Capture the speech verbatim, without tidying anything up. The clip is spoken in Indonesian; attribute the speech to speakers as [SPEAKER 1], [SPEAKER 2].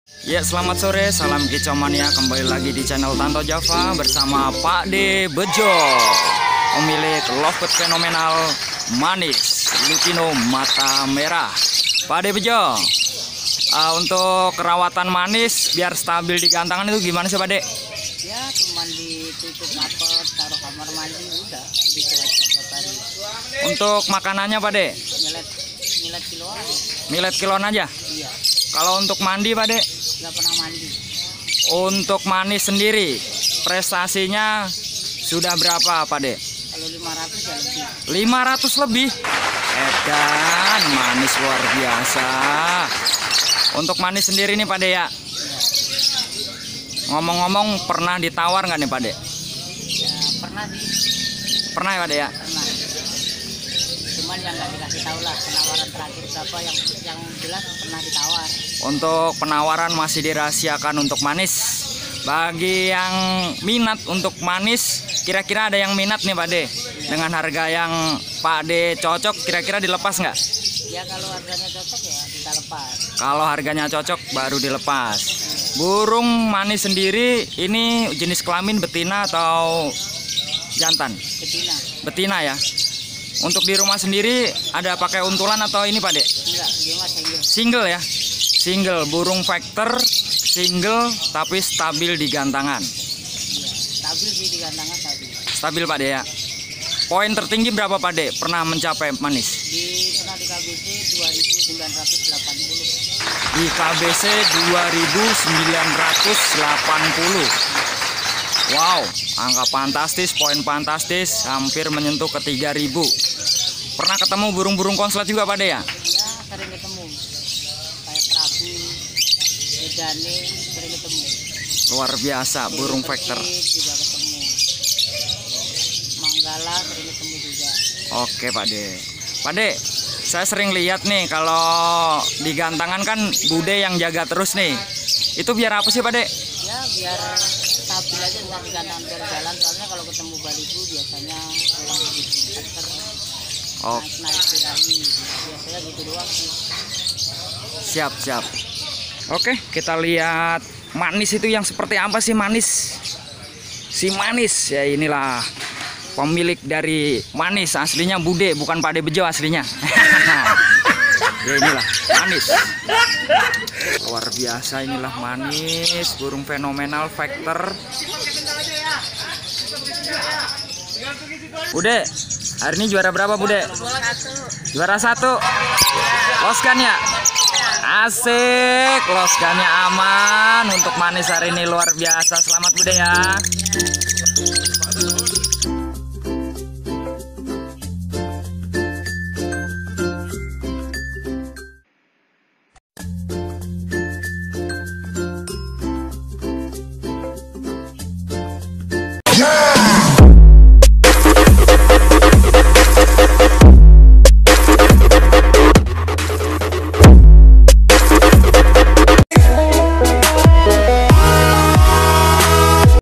[SPEAKER 1] Ya, selamat sore, salam kicau mania. Kembali lagi di channel Tanto Java bersama Pak D Bejo, pemilik Lovebird fenomenal manis Lupino mata merah. Pak D Bejo, uh, untuk perawatan manis biar stabil di gantangan itu gimana sih Pak D?
[SPEAKER 2] Ya cuma ditutup apel, taruh kamar mandi, udah begitu aja hari.
[SPEAKER 1] Untuk makanannya Pak D?
[SPEAKER 2] Milet milet kiloan.
[SPEAKER 1] Milet kiloan aja?
[SPEAKER 2] Iya.
[SPEAKER 1] Kalau untuk mandi Pak D?
[SPEAKER 2] Nggak pernah mandi.
[SPEAKER 1] Untuk manis sendiri prestasinya sudah berapa Pak D?
[SPEAKER 2] Kalau lima ratus ya lebih.
[SPEAKER 1] lima ratus lebih. Edan, manis luar biasa. Untuk manis sendiri nih Pak D ya. Ngomong-ngomong, pernah ditawar nggak nih Pak D?
[SPEAKER 2] Ya pernah sih.
[SPEAKER 1] Pernah ya Pak D ya?
[SPEAKER 2] Pernah. Cuman yang nggak dikasih tahu lah penawaran terakhir berapa, yang yang jelas pernah ditawar.
[SPEAKER 1] Untuk penawaran masih dirahasiakan untuk manis. Bagi yang minat untuk manis, kira-kira ada yang minat nih Pak D? Dengan harga yang Pak D cocok, kira-kira dilepas nggak?
[SPEAKER 2] Ya kalau harganya cocok ya kita lepas.
[SPEAKER 1] Kalau harganya cocok baru dilepas. Burung manis sendiri ini jenis kelamin betina atau jantan?
[SPEAKER 2] Betina.
[SPEAKER 1] Betina ya. Untuk di rumah sendiri ada pakai untulan atau ini Pak D?
[SPEAKER 2] Enggak, dia mah single.
[SPEAKER 1] Single ya. Single, burung factor single tapi stabil di gantangan.
[SPEAKER 2] Iya, stabil sih di gantangan stabil.
[SPEAKER 1] Stabil Pak D ya. Poin tertinggi berapa Pak D pernah mencapai manis?
[SPEAKER 2] Di pernah di K B C dua ribu sembilan ratus delapan puluh.
[SPEAKER 1] Di K B C dua ribu sembilan ratus delapan puluh. Wow, angka fantastis, poin fantastis, hampir menyentuh ke tiga ribu. Pernah ketemu burung-burung konslet juga Pak D ya?
[SPEAKER 2] Ya sering ketemu. Kayak Prabu, Edane sering ketemu.
[SPEAKER 1] Luar biasa, burung
[SPEAKER 2] Dewi
[SPEAKER 1] factor.
[SPEAKER 2] Persik juga ketemu. Manggala sering ketemu juga.
[SPEAKER 1] Oke Pak D. Pak D, saya sering lihat nih kalau di gantangan kan bude yang jaga terus nih. Itu biar apa sih Pak D?
[SPEAKER 2] Ya biar stabil aja, nggak di gantangan biar jalan. Soalnya kalau ketemu balibu biasanya pulang begitu. Factor
[SPEAKER 1] Oh,
[SPEAKER 2] naik birahi. Biasanya gitu doang sih.
[SPEAKER 1] siap siap. Oke, kita lihat manis itu yang seperti apa sih manis? Si manis ya, inilah pemilik dari manis, aslinya bude, bukan Pak D Bejo aslinya. Ya inilah manis. Luar biasa, inilah manis, burung fenomenal factor. Bude, hari ini juara berapa Bude? Juara satu. Loskan ya? Asik, loskannya aman. Untuk manis hari ini luar biasa. Selamat Bude ya.